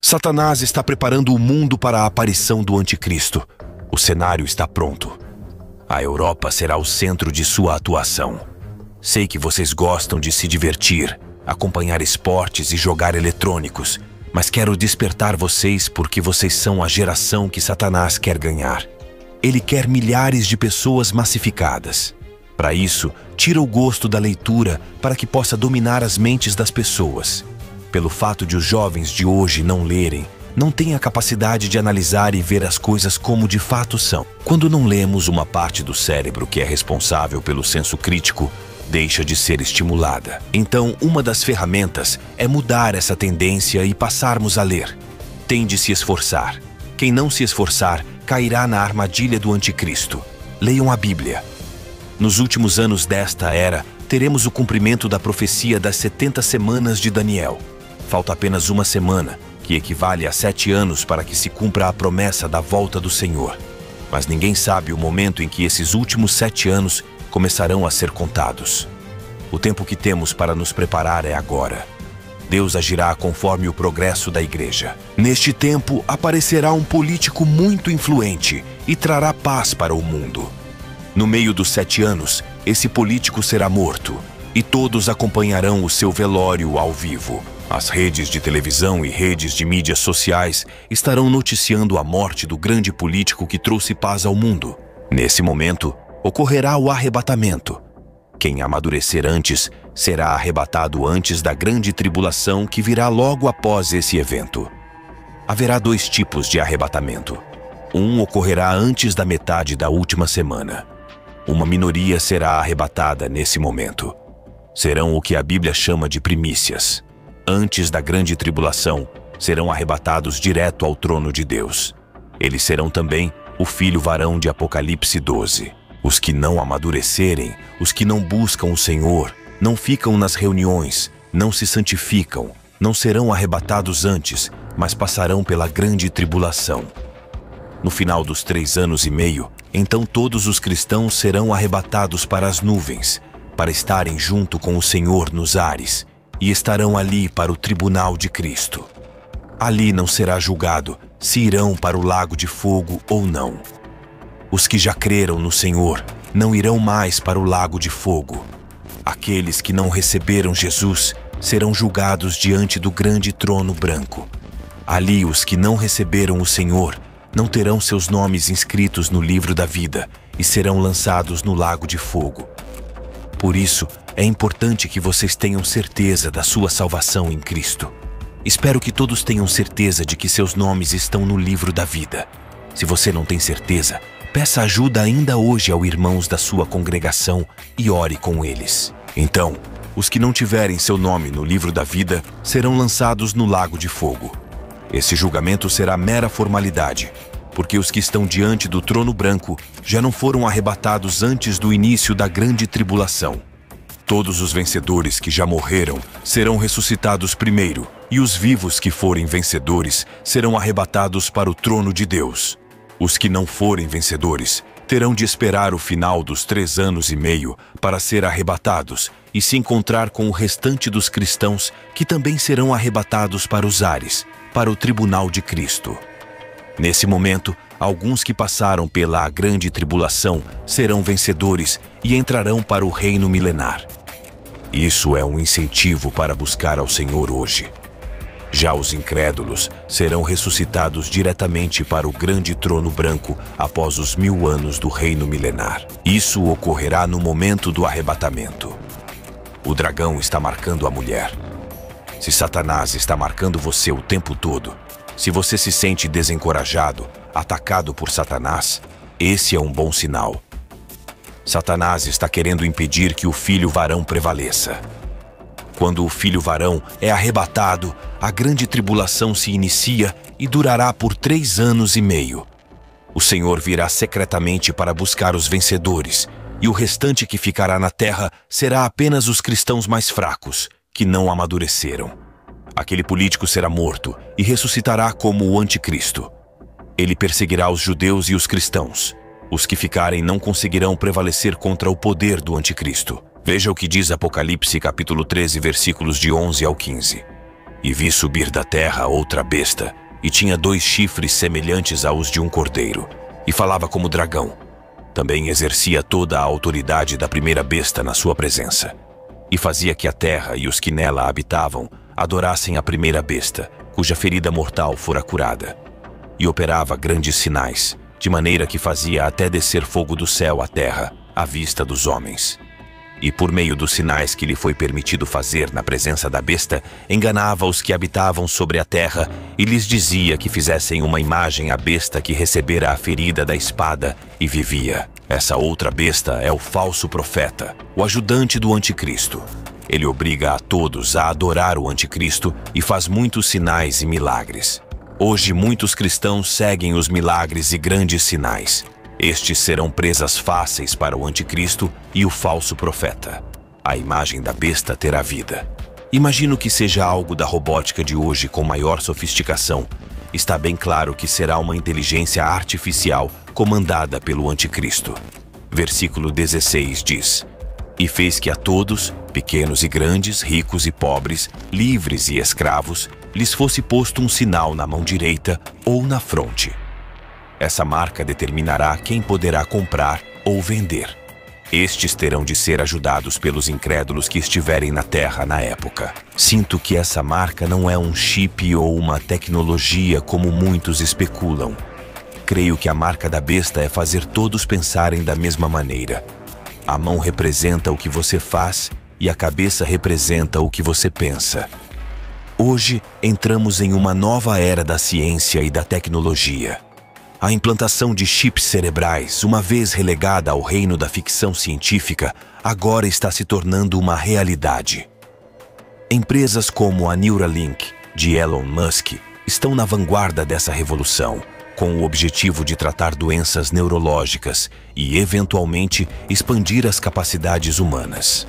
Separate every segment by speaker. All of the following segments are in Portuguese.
Speaker 1: Satanás está preparando o mundo para a aparição do anticristo. O cenário está pronto. A Europa será o centro de sua atuação. Sei que vocês gostam de se divertir, acompanhar esportes e jogar eletrônicos, mas quero despertar vocês porque vocês são a geração que Satanás quer ganhar. Ele quer milhares de pessoas massificadas. Para isso, tira o gosto da leitura para que possa dominar as mentes das pessoas. Pelo fato de os jovens de hoje não lerem, não têm a capacidade de analisar e ver as coisas como de fato são. Quando não lemos, uma parte do cérebro que é responsável pelo senso crítico deixa de ser estimulada. Então, uma das ferramentas é mudar essa tendência e passarmos a ler. Tem de se esforçar. Quem não se esforçar cairá na armadilha do anticristo. Leiam a Bíblia. Nos últimos anos desta era, teremos o cumprimento da profecia das 70 semanas de Daniel. Falta apenas uma semana, que equivale a 7 anos para que se cumpra a promessa da volta do Senhor. Mas ninguém sabe o momento em que esses últimos 7 anos começarão a ser contados. O tempo que temos para nos preparar é agora. Deus agirá conforme o progresso da igreja. Neste tempo, aparecerá um político muito influente e trará paz para o mundo. No meio dos 7 anos, esse político será morto e todos acompanharão o seu velório ao vivo. As redes de televisão e redes de mídias sociais estarão noticiando a morte do grande político que trouxe paz ao mundo. Nesse momento, ocorrerá o arrebatamento. Quem amadurecer antes será arrebatado antes da grande tribulação que virá logo após esse evento. Haverá 2 tipos de arrebatamento. Um ocorrerá antes da metade da última semana. Uma minoria será arrebatada nesse momento. Serão o que a Bíblia chama de primícias. Antes da grande tribulação, serão arrebatados direto ao trono de Deus. Eles serão também o filho varão de Apocalipse 12. Os que não amadurecerem, os que não buscam o Senhor, não ficam nas reuniões, não se santificam, não serão arrebatados antes, mas passarão pela grande tribulação. No final dos 3 anos e meio, então todos os cristãos serão arrebatados para as nuvens, para estarem junto com o Senhor nos ares, e estarão ali para o tribunal de Cristo. Ali não será julgado se irão para o lago de fogo ou não. Os que já creram no Senhor não irão mais para o lago de fogo. Aqueles que não receberam Jesus serão julgados diante do grande trono branco. Ali os que não receberam o Senhor não terão seus nomes inscritos no livro da vida e serão lançados no lago de fogo. Por isso, é importante que vocês tenham certeza da sua salvação em Cristo. Espero que todos tenham certeza de que seus nomes estão no livro da vida. Se você não tem certeza, peça ajuda ainda hoje aos irmãos da sua congregação e ore com eles. Então, os que não tiverem seu nome no livro da vida serão lançados no lago de fogo. Esse julgamento será mera formalidade, porque os que estão diante do trono branco já não foram arrebatados antes do início da grande tribulação. Todos os vencedores que já morreram serão ressuscitados primeiro, e os vivos que forem vencedores serão arrebatados para o trono de Deus. Os que não forem vencedores terão de esperar o final dos 3 anos e meio para ser arrebatados e se encontrar com o restante dos cristãos que também serão arrebatados para os ares, para o tribunal de Cristo. Nesse momento, alguns que passaram pela grande tribulação serão vencedores e entrarão para o reino milenar. Isso é um incentivo para buscar ao Senhor hoje. Já os incrédulos serão ressuscitados diretamente para o grande trono branco após os 1000 anos do reino milenar. Isso ocorrerá no momento do arrebatamento. O dragão está marcando a mulher. Se Satanás está marcando você o tempo todo, se você se sente desencorajado, atacado por Satanás, esse é um bom sinal. Satanás está querendo impedir que o filho varão prevaleça. Quando o filho varão é arrebatado, a grande tribulação se inicia e durará por 3 anos e meio. O Senhor virá secretamente para buscar os vencedores, e o restante que ficará na terra será apenas os cristãos mais fracos, que não amadureceram. Aquele político será morto e ressuscitará como o anticristo. Ele perseguirá os judeus e os cristãos. Os que ficarem não conseguirão prevalecer contra o poder do anticristo. Veja o que diz Apocalipse capítulo 13, versículos de 11 ao 15. E vi subir da terra outra besta, e tinha 2 chifres semelhantes aos de um cordeiro, e falava como dragão. Também exercia toda a autoridade da primeira besta na sua presença, e fazia que a terra e os que nela habitavam adorassem a primeira besta, cuja ferida mortal fora curada. E operava grandes sinais, de maneira que fazia até descer fogo do céu à terra, à vista dos homens. E por meio dos sinais que lhe foi permitido fazer na presença da besta, enganava os que habitavam sobre a terra e lhes dizia que fizessem uma imagem à besta que recebera a ferida da espada e vivia. Essa outra besta é o falso profeta, o ajudante do anticristo. Ele obriga a todos a adorar o anticristo e faz muitos sinais e milagres. Hoje muitos cristãos seguem os milagres e grandes sinais. Estes serão presas fáceis para o anticristo e o falso profeta. A imagem da besta terá vida. Imagino que seja algo da robótica de hoje com maior sofisticação. Está bem claro que será uma inteligência artificial comandada pelo anticristo. Versículo 16 diz: E fez que a todos, pequenos e grandes, ricos e pobres, livres e escravos, lhes fosse posto um sinal na mão direita ou na fronte. Essa marca determinará quem poderá comprar ou vender. Estes terão de ser ajudados pelos incrédulos que estiverem na terra na época. Sinto que essa marca não é um chip ou uma tecnologia como muitos especulam. Creio que a marca da besta é fazer todos pensarem da mesma maneira. A mão representa o que você faz e a cabeça representa o que você pensa. Hoje, entramos em uma nova era da ciência e da tecnologia. A implantação de chips cerebrais, uma vez relegada ao reino da ficção científica, agora está se tornando uma realidade. Empresas como a Neuralink, de Elon Musk, estão na vanguarda dessa revolução, com o objetivo de tratar doenças neurológicas e, eventualmente, expandir as capacidades humanas.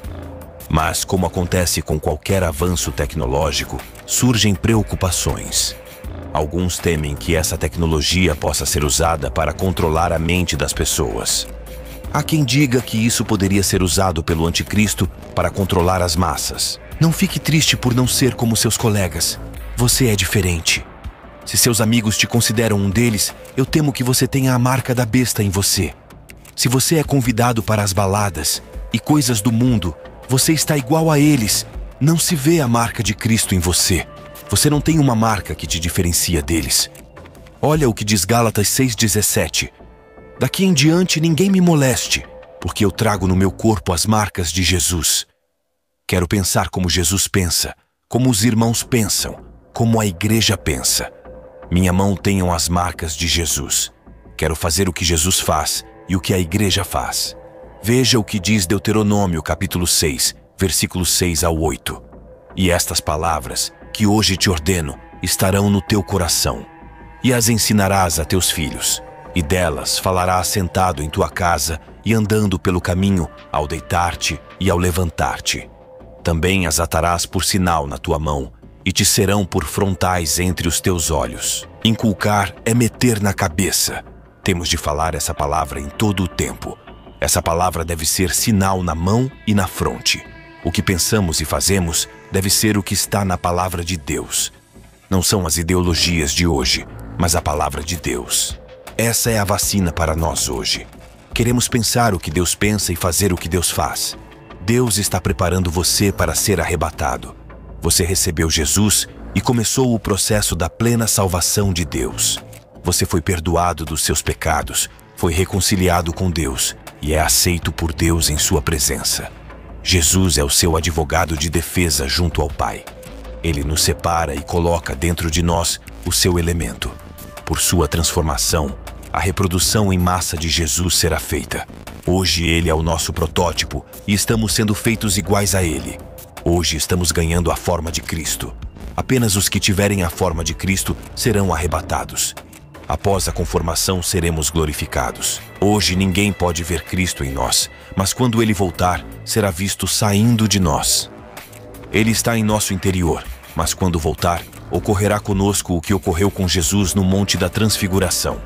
Speaker 1: Mas, como acontece com qualquer avanço tecnológico, surgem preocupações. Alguns temem que essa tecnologia possa ser usada para controlar a mente das pessoas. Há quem diga que isso poderia ser usado pelo anticristo para controlar as massas. Não fique triste por não ser como seus colegas. Você é diferente. Se seus amigos te consideram um deles, eu temo que você tenha a marca da besta em você. Se você é convidado para as baladas e coisas do mundo, você está igual a eles. Não se vê a marca de Cristo em você. Você não tem uma marca que te diferencia deles. Olha o que diz Gálatas 6,17. Daqui em diante ninguém me moleste, porque eu trago no meu corpo as marcas de Jesus. Quero pensar como Jesus pensa, como os irmãos pensam, como a igreja pensa. Minha mão tenham as marcas de Jesus. Quero fazer o que Jesus faz e o que a igreja faz. Veja o que diz Deuteronômio capítulo 6, versículos 6 ao 8. E estas palavras que hoje te ordeno estarão no teu coração, e as ensinarás a teus filhos, e delas falarás sentado em tua casa e andando pelo caminho, ao deitar-te e ao levantar-te. Também as atarás por sinal na tua mão, e te serão por frontais entre os teus olhos. Inculcar é meter na cabeça. Temos de falar essa palavra em todo o tempo. Essa palavra deve ser sinal na mão e na fronte. O que pensamos e fazemos deve ser o que está na palavra de Deus. Não são as ideologias de hoje, mas a palavra de Deus. Essa é a vacina para nós hoje. Queremos pensar o que Deus pensa e fazer o que Deus faz. Deus está preparando você para ser arrebatado. Você recebeu Jesus e começou o processo da plena salvação de Deus. Você foi perdoado dos seus pecados, foi reconciliado com Deus e é aceito por Deus em sua presença. Jesus é o seu advogado de defesa junto ao Pai. Ele nos separa e coloca dentro de nós o seu elemento. Por sua transformação, a reprodução em massa de Jesus será feita. Hoje ele é o nosso protótipo e estamos sendo feitos iguais a ele. Hoje estamos ganhando a forma de Cristo. Apenas os que tiverem a forma de Cristo serão arrebatados. Após a conformação, seremos glorificados. Hoje ninguém pode ver Cristo em nós, mas quando Ele voltar, será visto saindo de nós. Ele está em nosso interior, mas quando voltar, ocorrerá conosco o que ocorreu com Jesus no Monte da Transfiguração.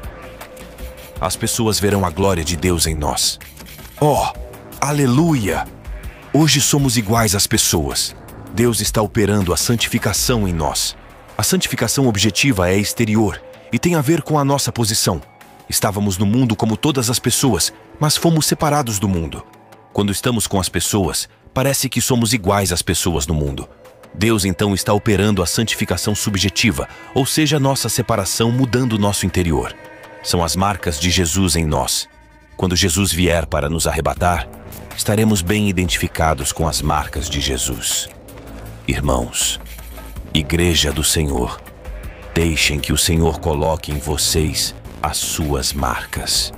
Speaker 1: As pessoas verão a glória de Deus em nós. Oh, aleluia! Hoje somos iguais às pessoas. Deus está operando a santificação em nós. A santificação objetiva é exterior e tem a ver com a nossa posição. Estávamos no mundo como todas as pessoas, mas fomos separados do mundo. Quando estamos com as pessoas, parece que somos iguais às pessoas no mundo. Deus então está operando a santificação subjetiva, ou seja, nossa separação mudando nosso interior. São as marcas de Jesus em nós. Quando Jesus vier para nos arrebatar, estaremos bem identificados com as marcas de Jesus. Irmãos, Igreja do Senhor, deixem que o Senhor coloque em vocês as suas marcas.